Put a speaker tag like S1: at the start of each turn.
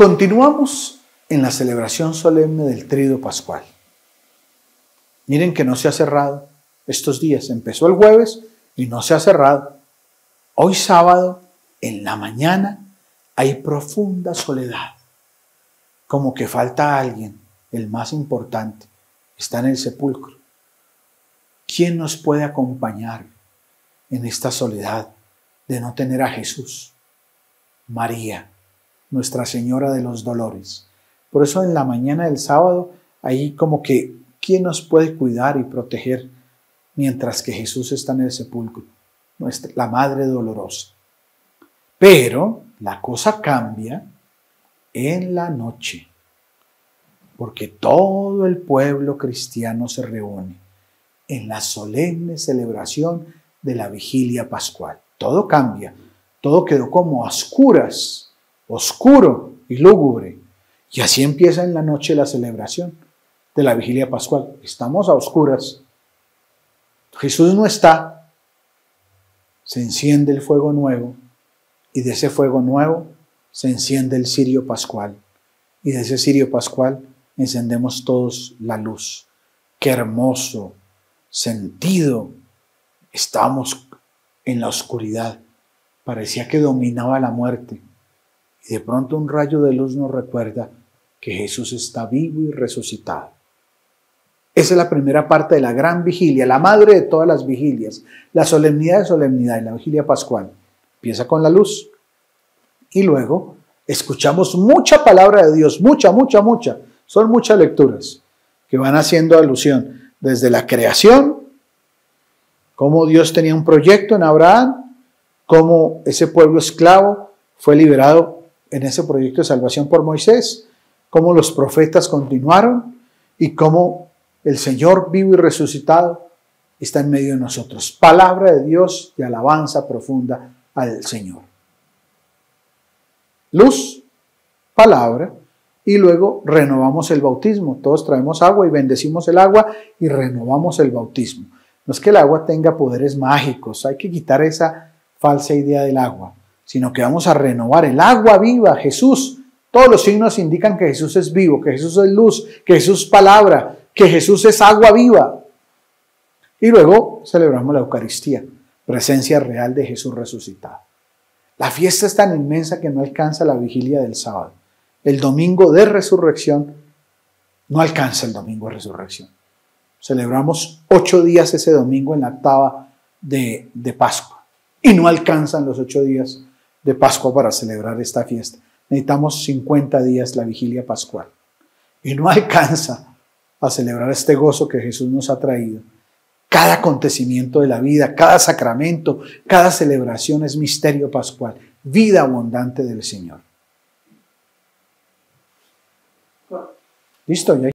S1: Continuamos en la celebración solemne del Tríodo Pascual. Miren que no se ha cerrado estos días. Empezó el jueves y no se ha cerrado. Hoy sábado, en la mañana, hay profunda soledad. Como que falta alguien, el más importante. Está en el sepulcro. ¿Quién nos puede acompañar en esta soledad de no tener a Jesús? María, Nuestra Señora de los Dolores. Por eso en la mañana del sábado, ahí como que, ¿quién nos puede cuidar y proteger mientras que Jesús está en el sepulcro? La Madre Dolorosa. Pero la cosa cambia en la noche, porque todo el pueblo cristiano se reúne en la solemne celebración de la vigilia pascual. Todo cambia, todo quedó como a oscuras, oscuro y lúgubre. Y así empieza en la noche la celebración de la vigilia pascual. Estamos a oscuras. Jesús no está. Se enciende el fuego nuevo y de ese fuego nuevo se enciende el cirio pascual. Y de ese cirio pascual encendemos todos la luz. ¡Qué hermoso sentido! Estábamos en la oscuridad. Parecía que dominaba la muerte. Y de pronto un rayo de luz nos recuerda que Jesús está vivo y resucitado. Esa es la primera parte de la gran vigilia, la madre de todas las vigilias, la solemnidad de solemnidad y la vigilia pascual. Empieza con la luz y luego escuchamos mucha palabra de Dios, mucha. Son muchas lecturas que van haciendo alusión desde la creación, cómo Dios tenía un proyecto en Abraham, cómo ese pueblo esclavo fue liberado en ese proyecto de salvación por Moisés, cómo los profetas continuaron y cómo el Señor vivo y resucitado está en medio de nosotros. Palabra de Dios y alabanza profunda al Señor. Luz, palabra, y luego renovamos el bautismo. Todos traemos agua y bendecimos el agua y renovamos el bautismo. No es que el agua tenga poderes mágicos, hay que quitar esa falsa idea del agua, sino que vamos a renovar el agua viva, Jesús. Todos los signos indican que Jesús es vivo, que Jesús es luz, que Jesús es palabra, que Jesús es agua viva. Y luego celebramos la Eucaristía, presencia real de Jesús resucitado. La fiesta es tan inmensa que no alcanza la vigilia del sábado. El domingo de resurrección no alcanza el domingo de resurrección. Celebramos 8 días ese domingo en la octava de Pascua. Y no alcanzan los 8 días de Pascua para celebrar esta fiesta. Necesitamos 50 días la vigilia pascual. Y no alcanza a celebrar este gozo que Jesús nos ha traído. Cada acontecimiento de la vida, cada sacramento, cada celebración es misterio pascual. Vida abundante del Señor. ¿Listo? ¿Ya?